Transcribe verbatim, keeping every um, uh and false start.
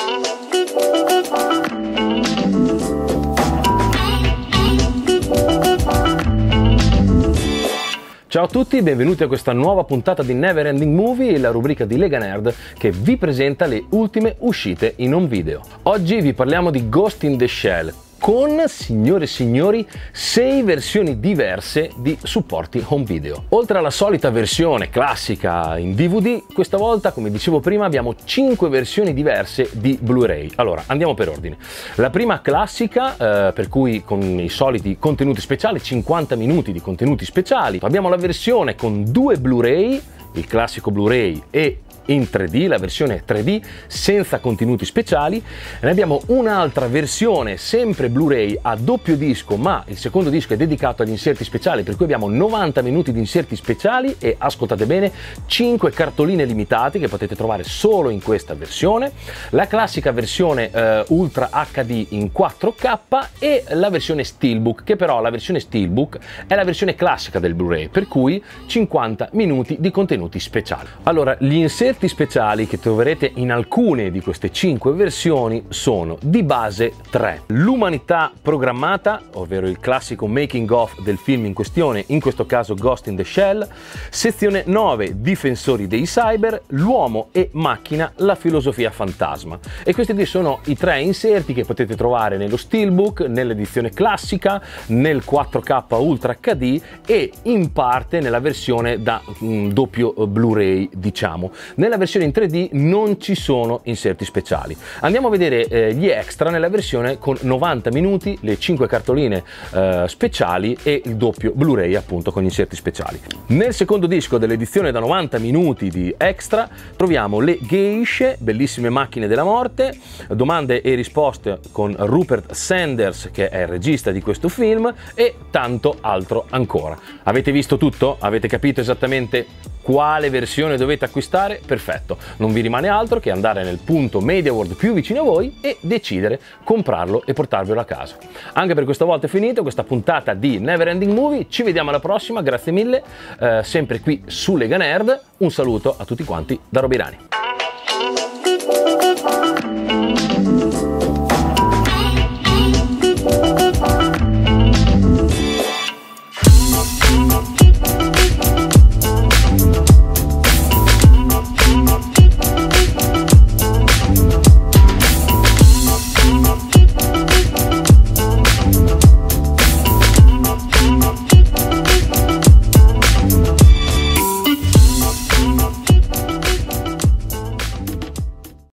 Ciao a tutti, benvenuti a questa nuova puntata di Never Ending Movie, la rubrica di Lega Nerd che vi presenta le ultime uscite in home video. Oggi vi parliamo di Ghost in the Shell, con, signore e signori, sei versioni diverse di supporti home video. Oltre alla solita versione classica in D V D, questa volta, come dicevo prima, abbiamo cinque versioni diverse di Blu-ray. Allora, andiamo per ordine. La prima classica, eh, per cui con i soliti contenuti speciali, cinquanta minuti di contenuti speciali. Abbiamo la versione con due Blu-ray, il classico Blu-ray e in tre D, la versione tre D senza contenuti speciali. Ne abbiamo un'altra versione sempre Blu-ray a doppio disco, ma il secondo disco è dedicato agli inserti speciali, per cui abbiamo novanta minuti di inserti speciali e, ascoltate bene, cinque cartoline limitate che potete trovare solo in questa versione, la classica versione eh, Ultra H D in quattro K e la versione Steelbook, che però la versione Steelbook è la versione classica del Blu-ray, per cui cinquanta minuti di contenuti speciali. Allora, gli inserti speciali che troverete in alcune di queste cinque versioni sono di base tre: l'umanità programmata, ovvero il classico making of del film in questione, in questo caso Ghost in the Shell; sezione nove, difensori dei cyber; l'uomo e macchina, la filosofia fantasma. E questi qui sono i tre inserti che potete trovare nello Steelbook, nell'edizione classica, nel quattro K Ultra H D e in parte nella versione da mh, doppio Blu-ray, diciamo. Nella versione in tre D non ci sono inserti speciali. Andiamo a vedere eh, gli extra nella versione con novanta minuti, le cinque cartoline eh, speciali e il doppio Blu-ray, appunto, con gli inserti speciali. Nel secondo disco dell'edizione da novanta minuti di extra troviamo le Geishe, bellissime macchine della morte, domande e risposte con Rupert Sanders, che è il regista di questo film, e tanto altro ancora. Avete visto tutto? Avete capito esattamente quale versione dovete acquistare? Perfetto, non vi rimane altro che andare nel punto MediaWorld più vicino a voi e decidere, comprarlo e portarvelo a casa. Anche per questa volta è finito questa puntata di Never Ending Movie, ci vediamo alla prossima, grazie mille, eh, sempre qui su Lega Nerd. Un saluto a tutti quanti da Robirani.